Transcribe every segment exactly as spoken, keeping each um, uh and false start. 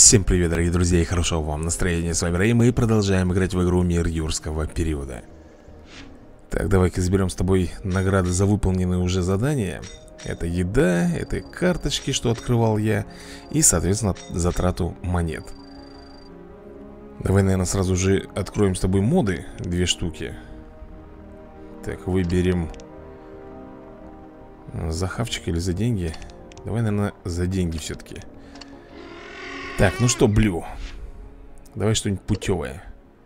Всем привет, дорогие друзья, и хорошего вам настроения. С вами Рэй, мы продолжаем играть в игру Мир Юрского периода. Так, давай-ка заберем с тобой награды за выполненные уже задания. Это еда, это карточки, что открывал я, и, соответственно, затрату монет. Давай, наверное, сразу же откроем с тобой моды, две штуки. Так, выберем за хавчик или за деньги. Давай, наверное, за деньги все-таки. Так, ну что, Блю, давай что-нибудь путевое.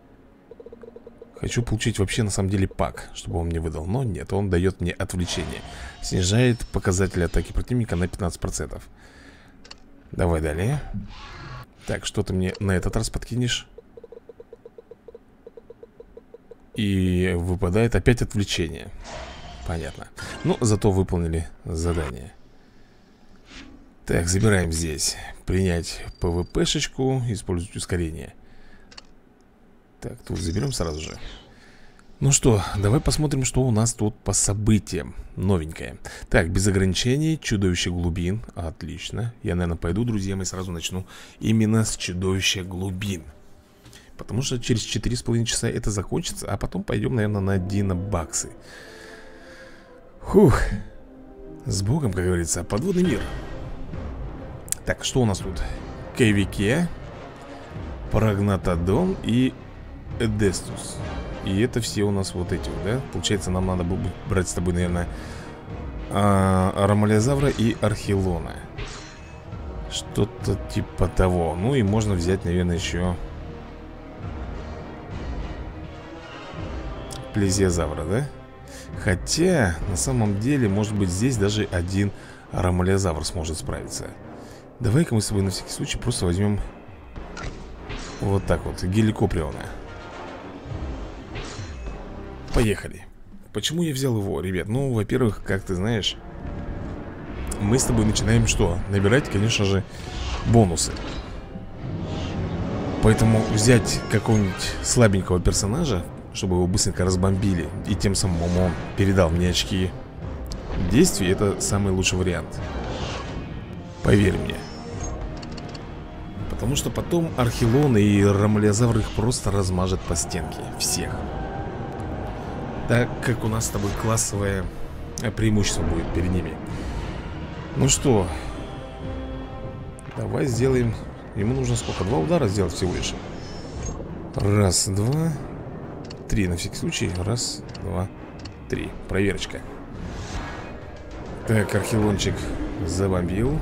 Хочу получить вообще на самом деле пак, чтобы он мне выдал. Но нет, он дает мне отвлечение. Снижает показатели атаки противника на пятнадцать процентов. Давай далее. Так, что ты мне на этот раз подкинешь? И выпадает опять отвлечение. Понятно. Ну, зато выполнили задание. Так, забираем здесь. Принять ПВПшечку, использовать ускорение. Так, тут заберем сразу же. Ну что, давай посмотрим, что у нас тут по событиям. Новенькое. Так, без ограничений, чудовище глубин. Отлично. Я, наверное, пойду, друзья мои, сразу начну именно с чудовища глубин. Потому что через четыре с половиной часа это закончится. А потом пойдем, наверное, на динобаксы. Фух. С Богом, как говорится, подводный мир. Так, что у нас тут? Кевике, Прогнатодон и Эдестус. И это все у нас вот эти вот, да? Получается, нам надо было брать с тобой, наверное, Ромалезавра и Архилона. Что-то типа того. Ну и можно взять, наверное, еще Плезиозавра, да? Хотя, на самом деле, может быть, здесь даже один Ромалезавр сможет справиться. Давай-ка мы с тобой на всякий случай просто возьмем вот так вот, Геликоприона. Поехали. Почему я взял его, ребят? Ну, во-первых, как ты знаешь, мы с тобой начинаем что? Набирать, конечно же, бонусы. Поэтому взять какого-нибудь слабенького персонажа, чтобы его быстренько разбомбили, и тем самым он передал мне очки действий, это самый лучший вариант. Поверь мне. Потому что потом Архилон и Ромалезавр их просто размажет по стенке. Всех. Так как у нас с тобой классовое преимущество будет перед ними. Ну что, давай сделаем. Ему нужно сколько? Два удара сделать всего лишь. Раз, два, три на всякий случай. Раз, два, три. Проверочка. Так, Архилончик забомбил.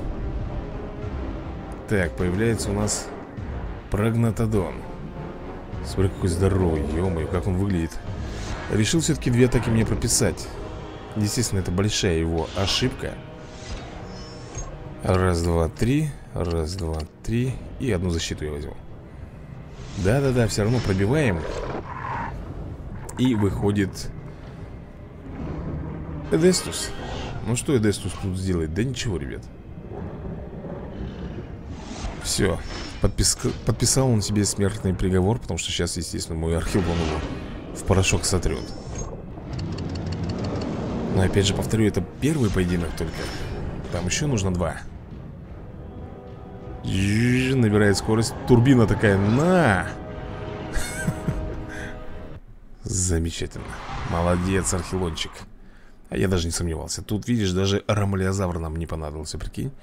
Так, появляется у нас Прогнатодон. Смотри, какой здоровый, ё-моё, как он выглядит. Решил все-таки две атаки мне прописать. Естественно, это большая его ошибка. Раз, два, три. Раз, два, три. И одну защиту я возьму. Да-да-да, все равно пробиваем. И выходит Эдестус. Ну что Эдестус тут сделает? Да ничего, ребят. Все, подпис... подписал он себе смертный приговор, потому что сейчас, естественно, мой Архилон его в порошок сотрет. Но опять же, повторю, это первый поединок только. Там еще нужно два. Набирает скорость. Турбина такая, на! Замечательно. Молодец, Архилончик. А я даже не сомневался. Тут, видишь, даже Ромалезавр нам не понадобился, прикинь.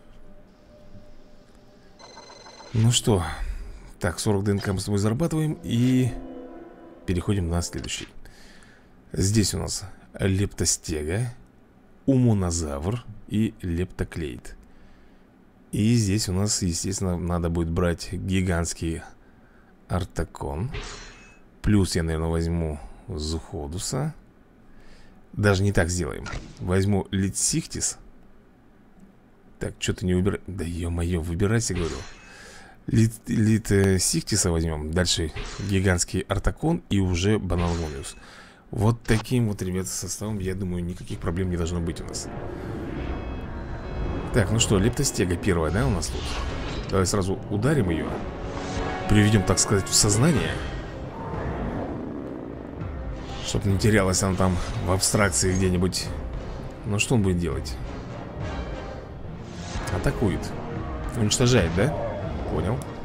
Ну что, так, сорок ДНК мы с тобой зарабатываем. И переходим на следующий. Здесь у нас Лептостега, Умонозавр и Лептоклейд. И здесь у нас, естественно, надо будет брать гигантский Артакон. Плюс я, наверное, возьму Зуходуса. Даже не так сделаем. Возьму Литсихтис. Так, что-то не выбирай. Да ё-моё, выбирайся, говорю. Лит, лит э, Сихтиса возьмем. Дальше гигантский Артакон и уже Баналгониус. Вот таким вот, ребята, составом, я думаю, никаких проблем не должно быть у нас. Так, ну что, Лептостега первая, да, у нас тут? Давай сразу ударим ее. Приведем, так сказать, в сознание. Чтоб не терялась она там в абстракции где-нибудь. Ну что он будет делать? Атакует. Уничтожает, да? Понял.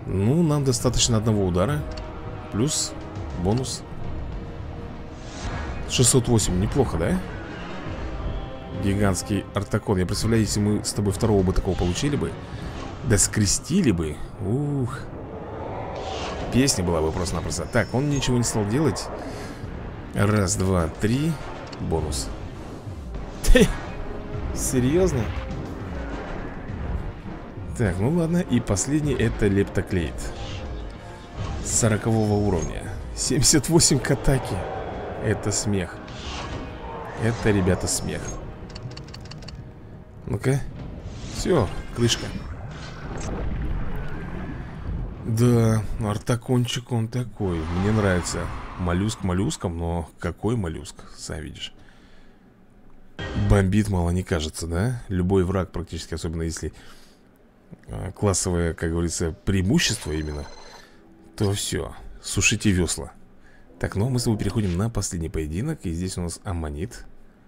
Ну, нам достаточно одного удара. Плюс бонус шестьсот восемь, неплохо, да? Гигантский артакон. Я представляю, если мы с тобой второго бы такого получили бы, да скрестили бы. Ух. Песня была бы просто-напросто. Так, он ничего не стал делать. Раз, два, три. Бонус. Серьезно? Так, ну ладно. И последний это лептоклейд сорокового уровня. семьдесят восемь к атаке. Это смех. Это, ребята, смех. Ну-ка. Все, крышка. Да, артакончик он такой. Мне нравится. Моллюск моллюском, но какой моллюск, сам видишь. Бомбит мало не кажется, да? Любой враг практически, особенно если а, классовое, как говорится, преимущество именно, то все, сушите весла. Так, ну мы с тобой переходим на последний поединок. И здесь у нас аммонит.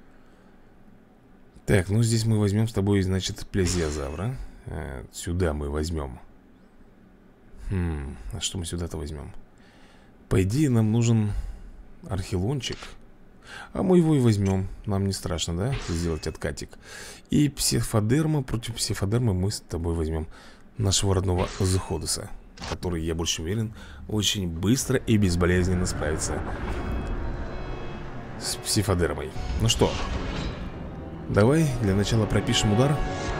Так, ну здесь мы возьмем с тобой, значит, плезиозавра. а, Сюда мы возьмем. Хм, а что мы сюда-то возьмем? По идее нам нужен архилончик. А мы его и возьмем. Нам не страшно, да? Сделать откатик. И псифодерма. Против псифодермы мы с тобой возьмем нашего родного Зуходуса, который, я больше уверен, очень быстро и безболезненно справится с псифодермой. Ну что, давай для начала пропишем удар.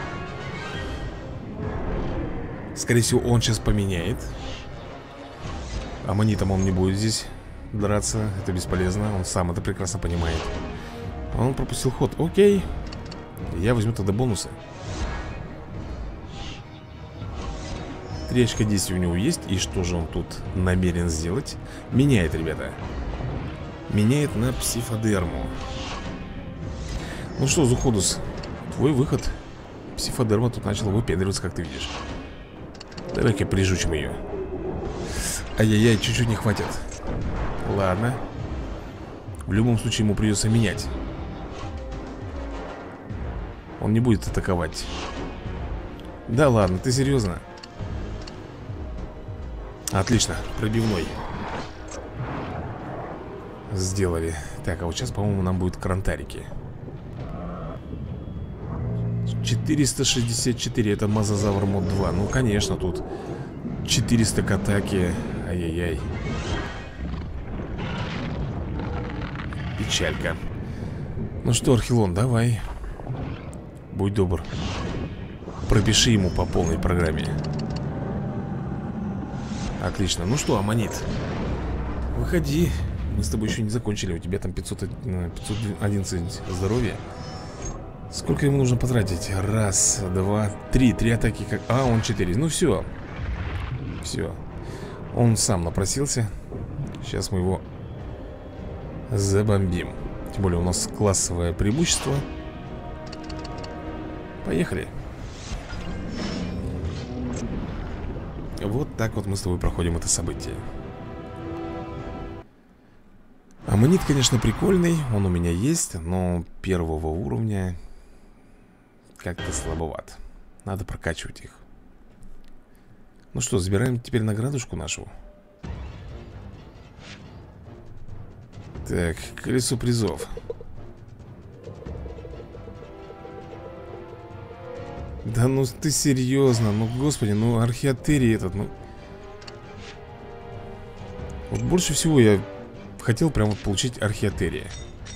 Скорее всего, он сейчас поменяет. Аммонитом он не будет здесь драться. Это бесполезно, он сам это прекрасно понимает. Он пропустил ход, окей. Я возьму тогда бонусы. Три очка действия у него есть. И что же он тут намерен сделать? Меняет, ребята. Меняет на псифодерму. Ну что, Зуходус, твой выход. Псифодерма тут начала выпендриваться, как ты видишь. Давай-ка прижучим ее. Ай-яй-яй, чуть-чуть не хватит. Ладно. В любом случае ему придется менять. Он не будет атаковать. Да ладно, ты серьезно? Отлично, пробивной. Сделали. Так, а вот сейчас, по-моему, нам будут крантарики. четыреста шестьдесят четыре, это Мозазавр мод два. Ну, конечно, тут четыреста к атаке. Ай-яй-яй. Печалька. Ну что, Архилон, давай. Будь добр. Пропиши ему по полной программе. Отлично. Ну что, аммонит, выходи. Мы с тобой еще не закончили. У тебя там пятьсот, пятьсот одиннадцать здоровья. Сколько ему нужно потратить? Раз, два, три. Три атаки как... А, он четыре. Ну все. Все. Он сам напросился. Сейчас мы его забомбим. Тем более у нас классовое преимущество. Поехали. Вот так вот мы с тобой проходим это событие. Аммонит, конечно, прикольный. Он у меня есть, но первого уровня как-то слабоват. Надо прокачивать их. Ну что, забираем теперь наградушку нашу. Так, колесо призов. Да ну ты серьезно? Ну господи, ну археотерий этот, ну. Вот больше всего я хотел прям вот получить археотерия.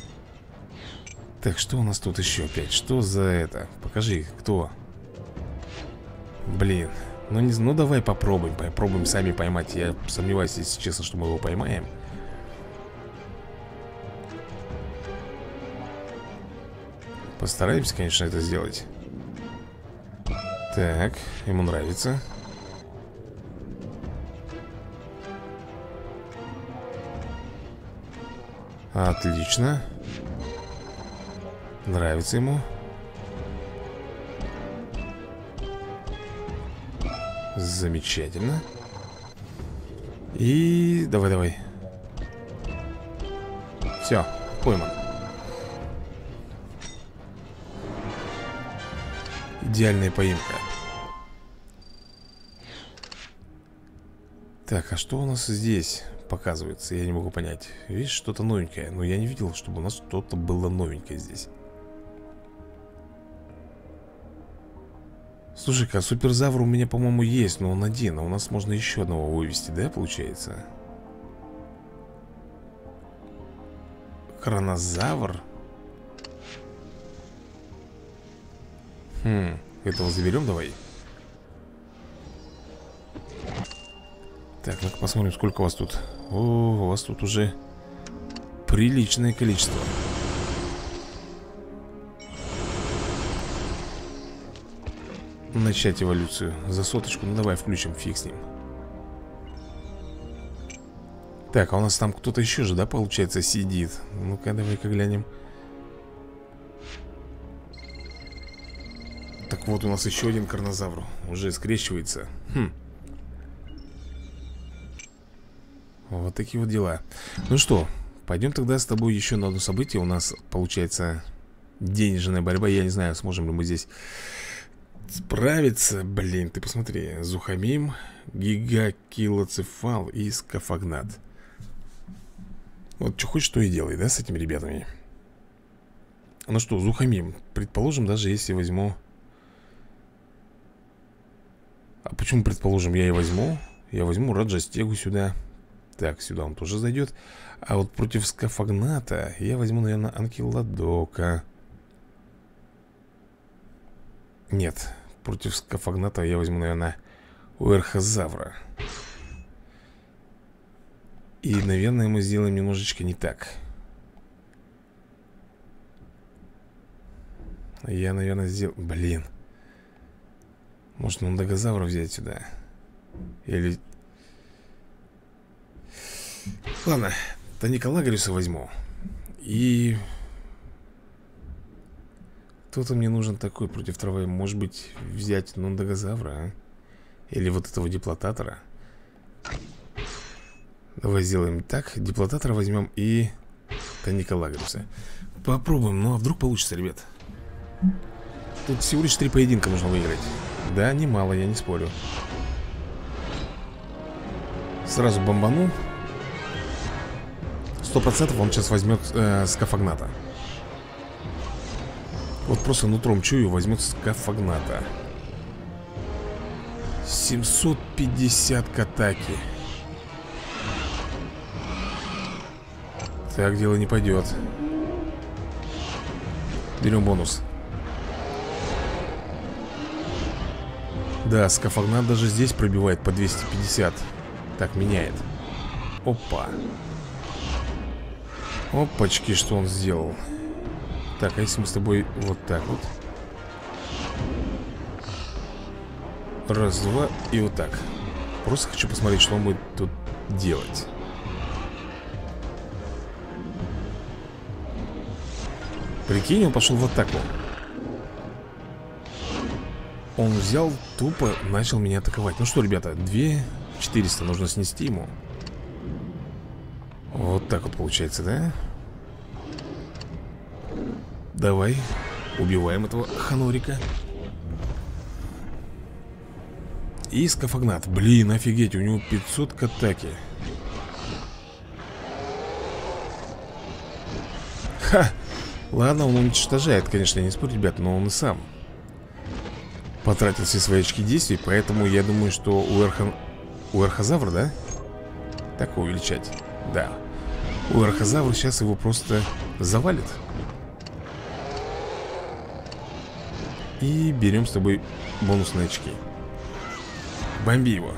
Так, что у нас тут еще опять? Что за это? Покажи, кто? Блин. Ну, не, ну давай попробуем. Попробуем сами поймать. Я сомневаюсь, если честно, что мы его поймаем. Постараемся, конечно, это сделать. Так, ему нравится. Отлично. Нравится ему. Замечательно. И давай, давай. Все, пойман. Идеальная поимка. Так, а что у нас здесь показывается? Я не могу понять. Видишь, что-то новенькое. Но я не видел, чтобы у нас что-то было новенькое здесь. Слушай-ка, суперзавр у меня, по-моему, есть. Но он один, а у нас можно еще одного вывести, да, получается? Хронозавр. Хм, этого заберем давай. Так, ну-ка посмотрим, сколько у вас тут. О, у вас тут уже приличное количество. Начать эволюцию. За соточку, ну давай включим, фиг с ним. Так, а у нас там кто-то еще же, да, получается, сидит. Ну-ка, давай-ка глянем. Так вот, у нас еще один карнозавр уже скрещивается. Хм. Вот такие вот дела. Ну что, пойдем тогда с тобой еще на одно событие. У нас получается денежная борьба. Я не знаю, сможем ли мы здесь справиться. Блин, ты посмотри. Зухамим, гигакилоцефал и скафагнат. Вот что хочешь, то и делай, да, с этими ребятами. Ну что, Зухамим, предположим, даже если возьму... А почему, предположим, я и возьму? Я возьму Раджастегу сюда. Так, сюда он тоже зайдет. А вот против скафагната я возьму, наверное, Анкиладока. Нет, против скафагната я возьму, наверное, Уэрхозавра. И, наверное, мы сделаем немножечко не так. Я, наверное, сделал... Блин. Может, Мундагозавра взять сюда? Или... Ладно, Таникалагриуса возьму. И... Кто-то мне нужен такой против травы. Может быть, взять Нундагозавра, а? Или вот этого диплотатора. Давай сделаем так. Диплотатора возьмем и Таникалагриуса. Попробуем, ну а вдруг получится, ребят. Тут всего лишь три поединка нужно выиграть. Да, немало, я не спорю. Сразу бомбану. Сто процентов он сейчас возьмет э, скафагната. Вот просто нутром чую, возьмет скафагната. семьсот пятьдесят к атаке. Так дело не пойдет. Берем бонус. Да, скафагнат даже здесь пробивает по двести пятьдесят. Так, меняет. Опа. Опачки, что он сделал. Так, а если мы с тобой вот так вот. Раз, два и вот так. Просто хочу посмотреть, что он будет тут делать. Прикинь, он пошел в атаку. Он взял, тупо начал меня атаковать. Ну что, ребята, две четыреста нужно снести ему. Вот так вот получается, да? Давай, убиваем этого ханорика. И скафагнат. Блин, офигеть, у него пятьсот к атаке. Ха! Ладно, он уничтожает, конечно, я не спорю, ребят, но он и сам потратил все свои очки действий. Поэтому я думаю, что у Эрхан... У Эрхозавра, да? Так увеличать. Да. У Эрхозавра сейчас его просто завалит. И берем с тобой бонусные очки. Бомби его.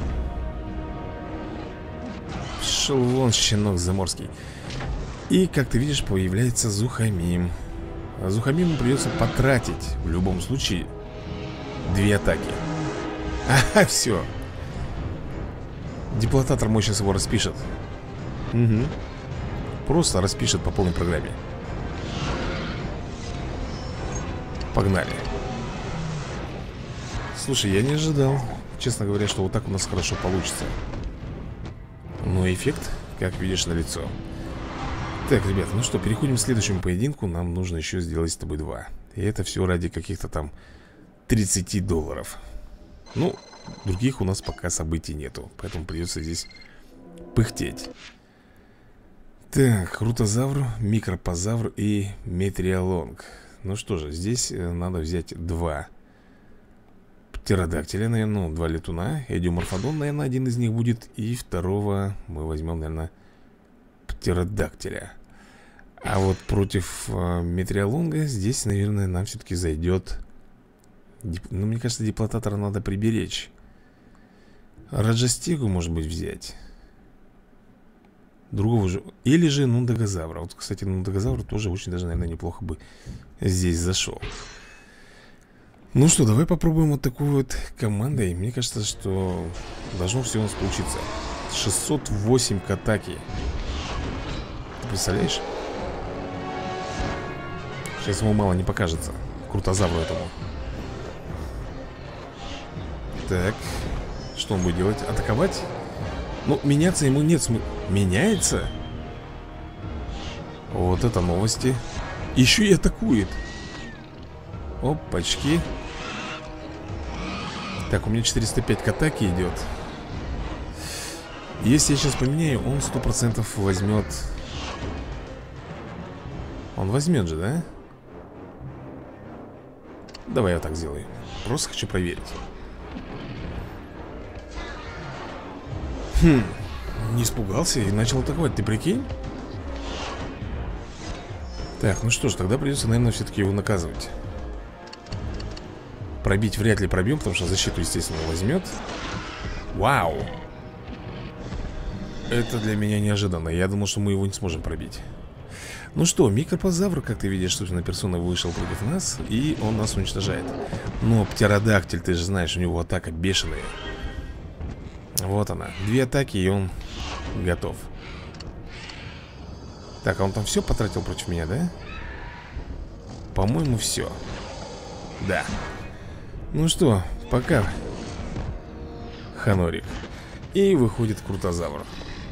Шел вон, щенок заморский. И, как ты видишь, появляется Зухамим. А Зухамиму придется потратить в любом случае две атаки. Ага, все. Диплотатор мой сейчас его распишет. Угу. Просто распишет по полной программе. Погнали. Слушай, я не ожидал, честно говоря, что вот так у нас хорошо получится. Но эффект, как видишь, налицо. Так, ребята, ну что, переходим к следующему поединку. Нам нужно еще сделать с тобой два. И это все ради каких-то там тридцати долларов. Ну, других у нас пока событий нету. Поэтому придется здесь пыхтеть. Так, крутозавр, микропозавр и метриолонг. Ну что же, здесь надо взять два птеродактиля, наверное, ну, два летуна. Эдиоморфодон, наверное, один из них будет. И второго мы возьмем, наверное, птеродактиля. А вот против э, метриолонга здесь, наверное, нам все-таки зайдет... Дип... Ну, мне кажется, диплотатора надо приберечь. Раджастегу, может быть, взять. Другого же... Или же нундагозавра. Вот, кстати, нундагозавр тоже очень даже, наверное, неплохо бы здесь зашел. Ну что, давай попробуем вот такой вот командой. Мне кажется, что должно все у нас получиться. шестьсот восемь к атаке. Ты представляешь? Сейчас ему мало не покажется. Крутозавру этому. Так. Что он будет делать? Атаковать? Ну, меняться ему нет смысла. Меняется? Вот это новости. Еще и атакует. Опачки. Так, у меня четыреста пять к атаке идет. Если я сейчас поменяю, он сто процентов возьмет. Он возьмет же, да? Давай я так сделаю. Просто хочу проверить. Хм, не испугался и начал атаковать, ты прикинь? Так, ну что ж, тогда придется, наверное, все-таки его наказывать. Пробить вряд ли пробьем, потому что защиту, естественно, возьмет. Вау! Это для меня неожиданно. Я думал, что мы его не сможем пробить. Ну что, микропозавр, как ты видишь, собственно, персона вышел против нас, и он нас уничтожает. Но птеродактиль, ты же знаешь, у него атака бешеная. Вот она, две атаки, и он готов. Так, а он там все потратил против меня, да? По-моему, все. Да. Ну что, пока, Ханорик. И выходит крутозавр.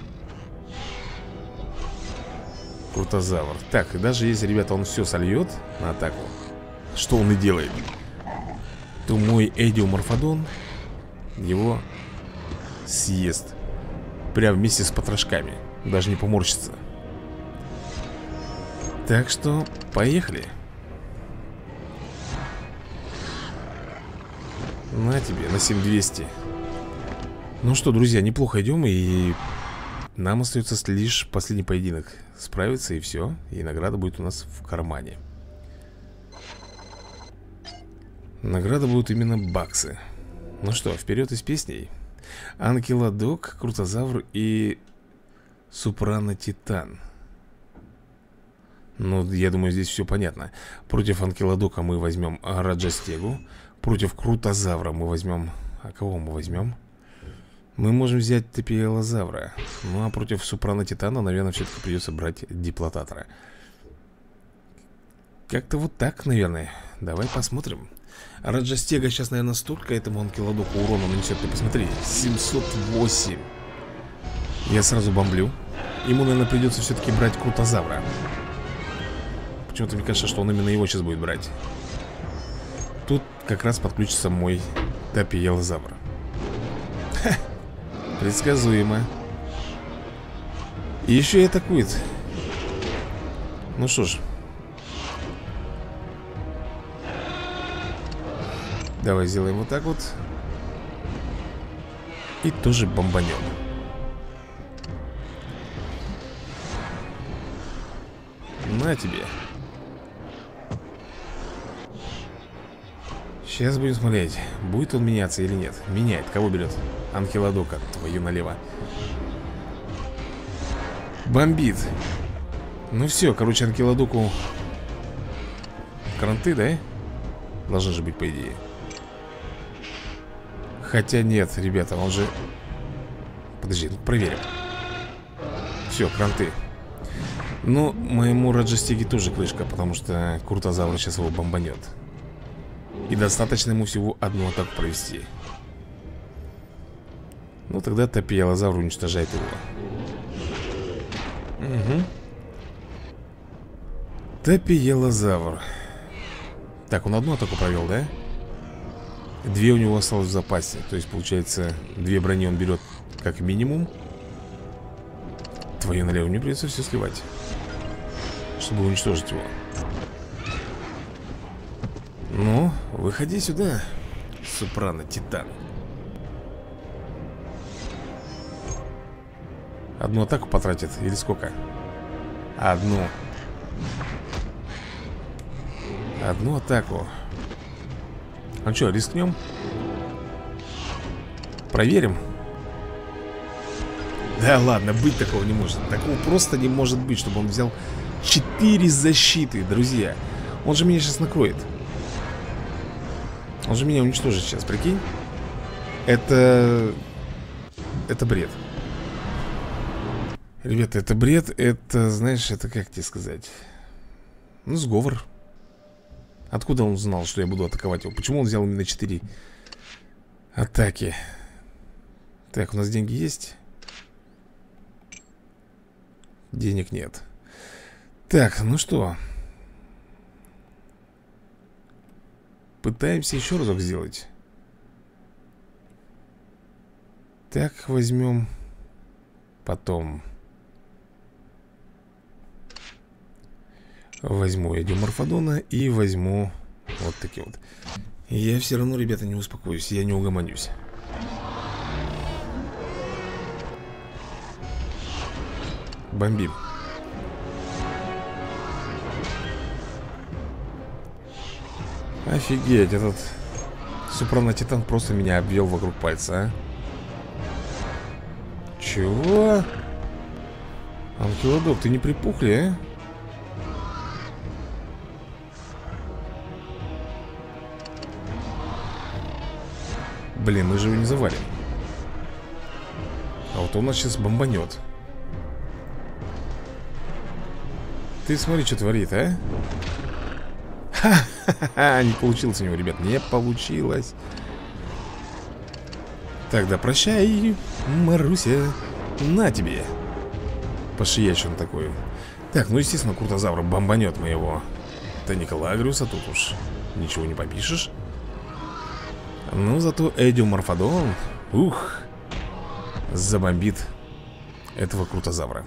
Крутозавр. Так, и даже если, ребята, он все сольет на атаку, что он и делает, то мой эдиоморфодон его съест. Прям вместе с потрошками. Даже не поморщится. Так что, поехали. На тебе, на семь тысяч двести. Ну что, друзья, неплохо идем. И нам остается лишь последний поединок справиться, и все. И награда будет у нас в кармане. Награда будут именно баксы. Ну что, вперед из песней. Анкилодок, крутозавр и Супрано-Титан. Ну, я думаю, здесь все понятно. Против Анкилодока мы возьмем Раджастегу. Против крутозавра мы возьмем... А кого мы возьмем? Мы можем взять Тапиелозавра. Ну, а против Супрано-Титана, наверное, все-таки придется брать Диплотатора. Как-то вот так, наверное. Давай посмотрим. Раджастега сейчас, наверное, столько этому Анкилодоку урона нанесет. Ты посмотри, семьсот восемь. Я сразу бомблю. Ему, наверное, придется все-таки брать крутозавра. Почему-то мне кажется, что он именно его сейчас будет брать. Тут как раз подключится мой Тапиелозавр. Ха! Предсказуемо. И еще и атакует. Ну что ж, давай сделаем вот так вот. И тоже бомбанем. На тебе. Сейчас будем смотреть, будет он меняться или нет. Меняет, кого берет? Анкилодока, твою налево. Бомбит. Ну все, короче, Анкилодоку кранты, да? Должны же быть, по идее. Хотя нет, ребята, он же... Подожди, ну проверим. Все, кранты. Но моему Раджастеге тоже крышка, потому что крутозавр сейчас его бомбанет. И достаточно ему всего одну атаку провести. Ну тогда Тапиелозавр уничтожает его. Угу. Тапиелозавр. Так, он одну атаку провел, да? Две у него осталось в запасе. То есть, получается, две брони он берет как минимум. Твою налево, мне придется все сливать, чтобы уничтожить его. Ну, выходи сюда, Сопрано Титан. Одну атаку потратит или сколько? Одну. Одну атаку. А что, рискнем? Проверим. Да ладно, быть такого не может. Такого просто не может быть, чтобы он взял четыре защиты, друзья. Он же меня сейчас накроет. Он же меня уничтожит сейчас, прикинь. Это... Это бред. Ребята, это бред. Это, знаешь, это как тебе сказать? Ну, сговор. Откуда он знал, что я буду атаковать его? Почему он взял именно четыре атаки? Так, у нас деньги есть? Денег нет. Так, ну что? Пытаемся еще разок сделать. Так, возьмем. Потом возьму я Деморфодона и возьму вот такие вот. Я все равно, ребята, не успокоюсь. Я не угомонюсь. Бомбим. Офигеть, этот Сопрано Титан просто меня обвел вокруг пальца, а? Чего? Анкилодок, ты не припухли, а? Блин, мы же его не завалим. А вот он нас сейчас бомбанет. Ты смотри, что творит, а? Ха-ха-ха, не получилось у него, ребят, не получилось. Тогда прощай, Маруся. На тебе. Пошиячь он такой. Так, ну естественно, Крутозавра бомбанет моего Таникалагриуса. Тут уж ничего не попишешь. Ну, зато Эдиоморфодон, ух, забомбит этого Крутозавра.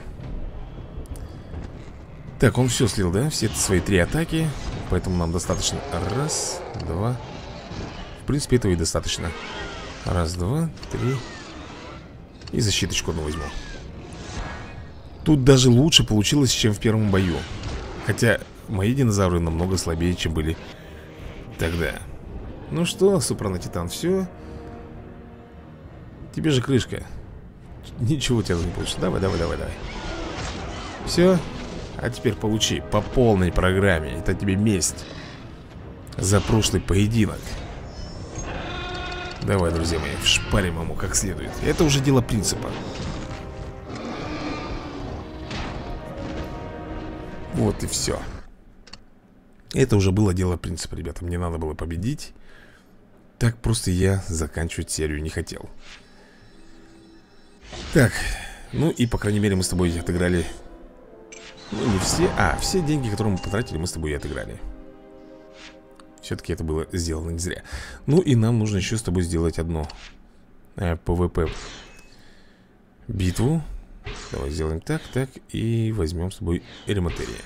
Так, он все слил, да? Все свои три атаки. Поэтому нам достаточно. Раз, два. В принципе, этого и достаточно. Раз, два, три. И защиточку одну возьму. Тут даже лучше получилось, чем в первом бою. Хотя мои динозавры намного слабее, чем были тогда. Ну что, Сопрано Титан, все. Тебе же крышка. Ничего у тебя не получится. Давай, давай, давай, давай. Все. А теперь получи по полной программе. Это тебе месть за прошлый поединок. Давай, друзья мои, вшпарим ему как следует. Это уже дело принципа. Вот и все. Это уже было дело принципа, ребята. Мне надо было победить. Так просто я заканчивать серию не хотел. Так, ну и по крайней мере мы с тобой отыграли. Ну не все, а все деньги, которые мы потратили, мы с тобой и отыграли. Все-таки это было сделано не зря. Ну и нам нужно еще с тобой сделать одну э, ПВП битву. Давай сделаем так, так. И возьмем с собой Эрематерия.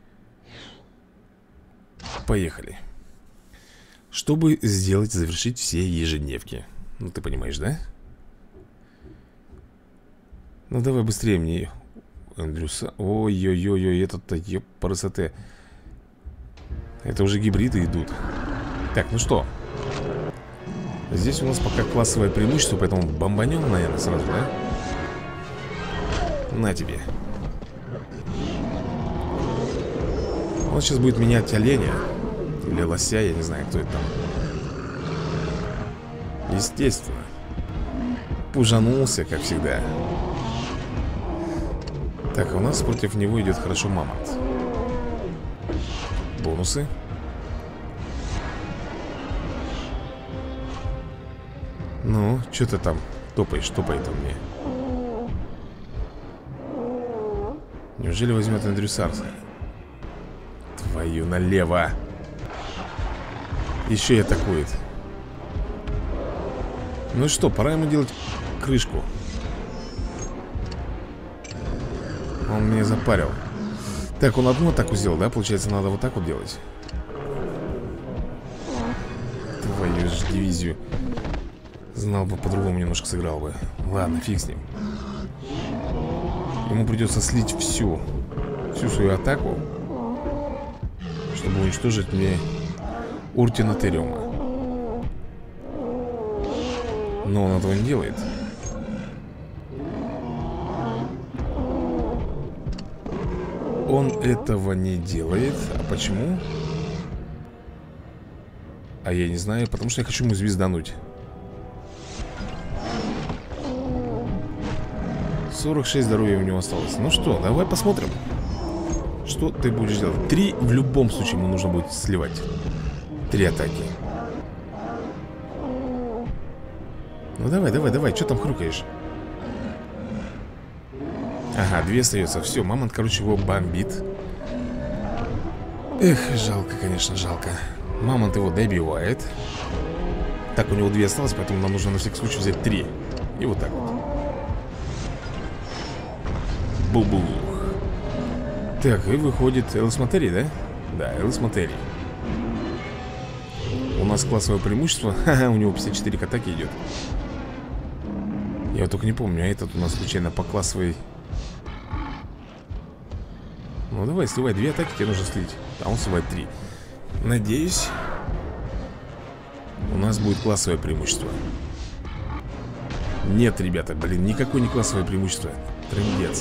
Поехали. Чтобы сделать, завершить все ежедневки. Ну ты понимаешь, да? Ну давай быстрее мне, Андрюса. Ой-ой-ой-ой, этот-то епарасоте. Это уже гибриды идут. Так, ну что? Здесь у нас пока классовое преимущество, поэтому бомбанем, наверное, сразу, да? На тебе. Он сейчас будет менять оленя. Или лося, я не знаю, кто это там. Естественно. Пужанулся, как всегда. Так, а у нас против него идет хорошо мамонт. Бонусы. Ну, что ты там топаешь, топай там мне. Неужели возьмет Андрюсарса? Твою налево. Еще и атакует. Ну что, пора ему делать крышку. Он меня запарил. Так, он одну атаку сделал, да? Получается, надо вот так вот делать. Твою же дивизию. Знал бы, по-другому немножко сыграл бы. Ладно, фиг с ним. Ему придется слить всю Всю свою атаку, чтобы уничтожить мне Уртинотериума. Но он этого не делает. Он этого не делает. А почему? А я не знаю, потому что я хочу ему звездануть. сорок шесть здоровья у него осталось. Ну что, давай посмотрим, что ты будешь делать. Три в любом случае ему нужно будет сливать. Три атаки. Ну давай, давай, давай, что там хрюкаешь? Ага, две остается. Все, мамонт, короче, его бомбит. Эх, жалко, конечно, жалко. Мамонт его добивает. Так, у него две осталось, поэтому нам нужно на всякий случай взять три. И вот так вот. Бу-бух. Так, и выходит Элсматери, да? Да, Элсматери. У нас классовое преимущество. Ха-ха, у него пятьдесят четыре к атаке идет. Я только не помню, а этот у нас случайно по классовой. Ну давай, сливай две атаки, тебе нужно слить. А он сливает три. Надеюсь, у нас будет классовое преимущество. Нет, ребята, блин, никакое не классовое преимущество. Трындец.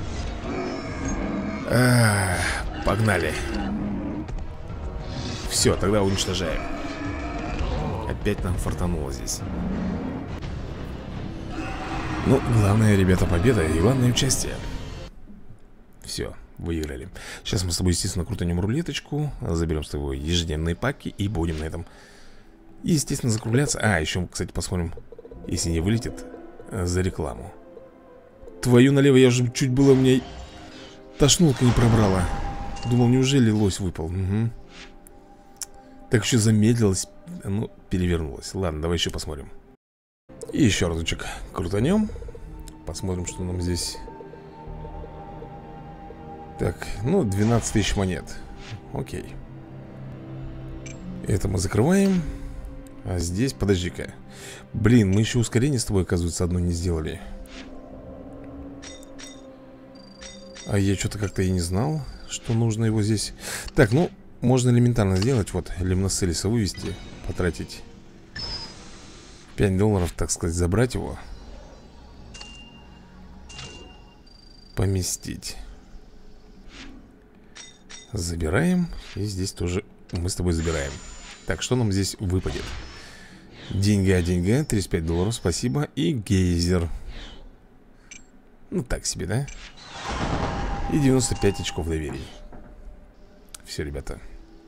А, погнали. Все, тогда уничтожаем. Опять нам фартануло здесь. Ну, главное, ребята, победа и главное участие. Все, выиграли. Сейчас мы с тобой, естественно, крутанем рулеточку. Заберем с тобой ежедневные паки и будем на этом, естественно, закругляться. А, еще, кстати, посмотрим, если не вылетит, за рекламу. Твою налево, я уже чуть было, у меня тошнотка не пробрала. Думал, неужели лось выпал? Угу. Так еще замедлилось. Ну, перевернулось. Ладно, давай еще посмотрим. И еще разочек крутанем. Посмотрим, что нам здесь. Так, ну, двенадцать тысяч монет. Окей. Это мы закрываем. А здесь, подожди-ка. Блин, мы еще ускорение с тобой, оказывается, одно не сделали. А я что-то как-то и не знал, что нужно его здесь. Так, ну, можно элементарно сделать. Вот, Лимноселиса вывести, потратить пять долларов, так сказать, забрать его. Поместить. Забираем. И здесь тоже мы с тобой забираем. Так, что нам здесь выпадет? Деньга, деньга, тридцать пять долларов, спасибо. И гейзер. Ну, так себе, да? И девяносто пять очков доверия. Все, ребята.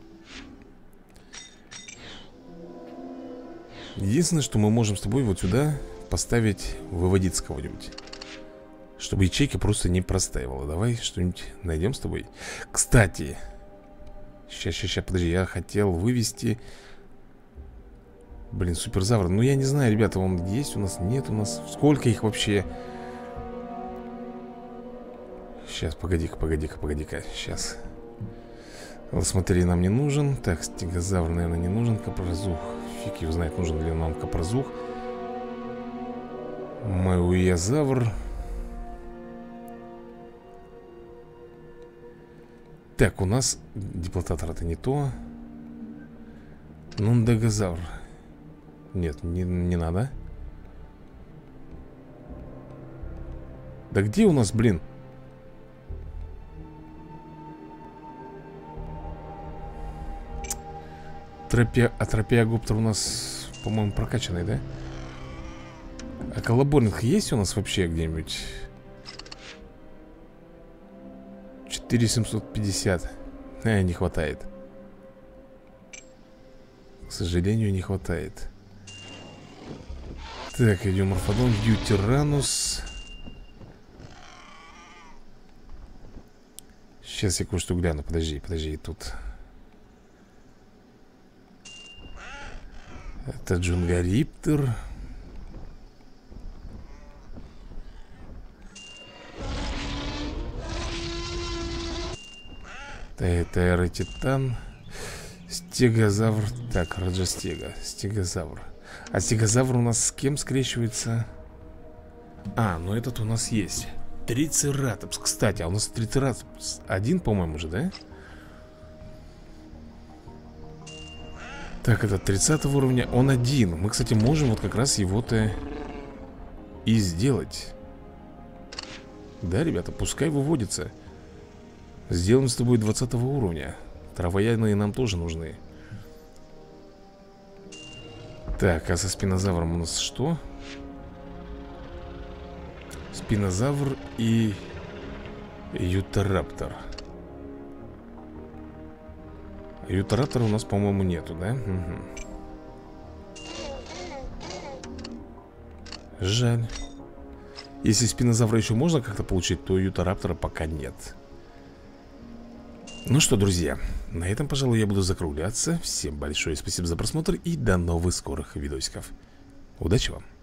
Единственное, что мы можем с тобой вот сюда поставить, выводить с кого-нибудь, чтобы ячейка просто не простаивала. Давай что-нибудь найдем с тобой. Кстати, сейчас, сейчас, сейчас, подожди, я хотел вывести, блин, суперзавр. Ну, я не знаю, ребята, он есть у нас, нет у нас. Сколько их вообще? Сейчас, погоди-ка, погоди-ка, погоди-ка. Сейчас. Вот смотри, нам не нужен. Так, стегозавр, наверное, не нужен. Капрозух. Фиг его знает, нужен ли нам капрозух. Мауиязавр. Так, у нас диплотатор это не то. Нундагозавр. Нет, не, не надо. Да где у нас, блин? Тропия, а тропиогоптер у нас, по-моему, прокачанный, да? А колоборных есть у нас вообще где-нибудь? четыре тысячи семьсот пятьдесят. Э, не хватает. К сожалению, не хватает. Так, идем Морфодон, Дьютиранус. Сейчас я кое-что гляну. Подожди, подожди, тут. Это Джунгариптер. Террититан. Стегозавр. Так, раджастега. Стегозавр. А стегозавр у нас с кем скрещивается? А, ну этот у нас есть. Трицератопс. Кстати, а у нас трицератопс один, по-моему же, да? Так, это тридцатого уровня. Он один. Мы, кстати, можем вот как раз его-то и сделать. Да, ребята, пускай выводится. Сделаем с тобой двадцатого уровня. Травоядные нам тоже нужны. Так, а со спинозавром у нас что? Спинозавр и Ютараптор. Ютараптора у нас, по-моему, нету, да? Угу. Жаль. Если спинозавра еще можно как-то получить, то Ютараптора пока нет. Ну что, друзья, на этом, пожалуй, я буду закругляться. Всем большое спасибо за просмотр и до новых скорых видосиков. Удачи вам!